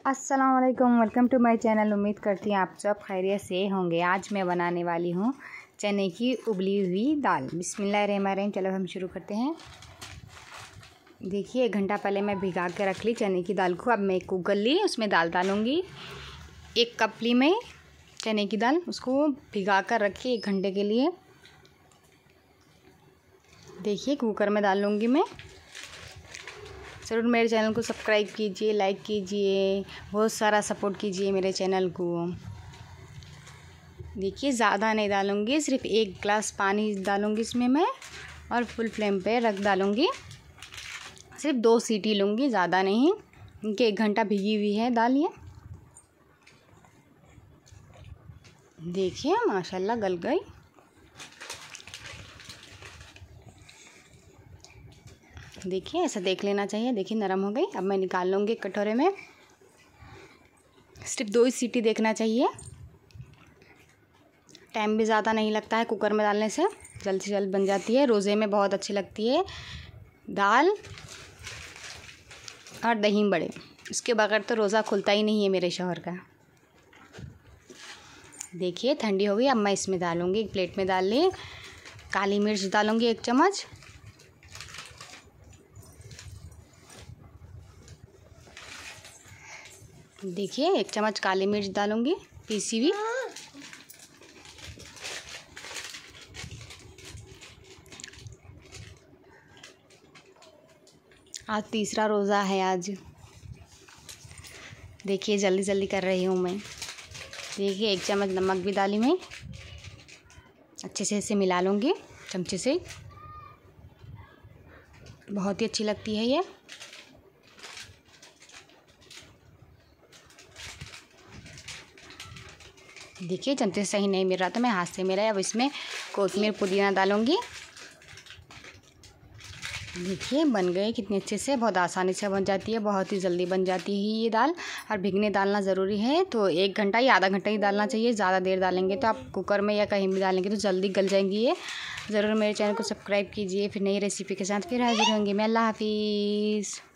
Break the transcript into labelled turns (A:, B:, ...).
A: अस्सलाम वालेकुम, welcome to my channel. उम्मीद करती हूँ आप सब खैरियत से होंगे। आज मैं बनाने वाली हूँ चने की उबली हुई दाल। बिस्मिल्लाहिर्रहमानिर्रहीम। चलो हम शुरू करते हैं। देखिए 1 घंटा पहले मैं भिगा के रख ली चने की दाल को। अब मैं एक कुकर ली, उसमें दाल डालूँगी। 1 कप ली मैं चने की दाल, उसको भिगा कर रखी 1 घंटे के लिए। देखिए कुकर में डाल लूँगी मैं। ज़रूर मेरे चैनल को सब्सक्राइब कीजिए, लाइक कीजिए, बहुत सारा सपोर्ट कीजिए मेरे चैनल को। देखिए ज़्यादा नहीं डालूँगी, सिर्फ 1 गिलास पानी डालूँगी इसमें मैं, और फुल फ्लेम पे रख डालूँगी। सिर्फ 2 सीटी लूँगी, ज़्यादा नहीं, क्योंकि 1 घंटा भिगी हुई है दाल ये। देखिए माशाल्लाह गल गई। देखिए ऐसा देख लेना चाहिए। देखिए नरम हो गई। अब मैं निकाल लूँगी कटोरे में। सिर्फ 2 ही सीटी देखना चाहिए। टाइम भी ज़्यादा नहीं लगता है कुकर में डालने से, जल्द से जल्द बन जाती है। रोज़े में बहुत अच्छी लगती है दाल और दही बड़े, इसके बगैर तो रोज़ा खुलता ही नहीं है मेरे शौहर का। देखिए ठंडी हो गई। अब मैं इसमें डालूँगी, एक प्लेट में डाल ली। काली मिर्च डालूँगी 1 चम्मच। देखिए 1 चम्मच काली मिर्च डालूँगी पीसी हुई। आज तीसरा रोज़ा है आज। देखिए जल्दी जल्दी कर रही हूँ मैं। देखिए 1 चम्मच नमक भी डाली मैं। अच्छे से इसे मिला लूँगी चमचे से। बहुत ही अच्छी लगती है ये। देखिए चमचे से सही नहीं मिल रहा तो मैं हाथ से मिला। अब इसमें कोथिमीर पुदीना डालूँगी। देखिए बन गए कितने अच्छे से, बहुत आसानी से बन जाती है, बहुत ही जल्दी बन जाती है ये दाल। और भिगने डालना ज़रूरी है, तो 1 घंटा या आधा घंटा ही डालना चाहिए। ज़्यादा देर डालेंगे तो आप कुकर में या कहीं भी डालेंगे तो जल्दी गल जाएंगी ये। ज़रूर मेरे चैनल को सब्सक्राइब कीजिए। फिर नई रेसिपी के साथ फिर हाजिर होंगी मैं। अल्लाह हाफिज़।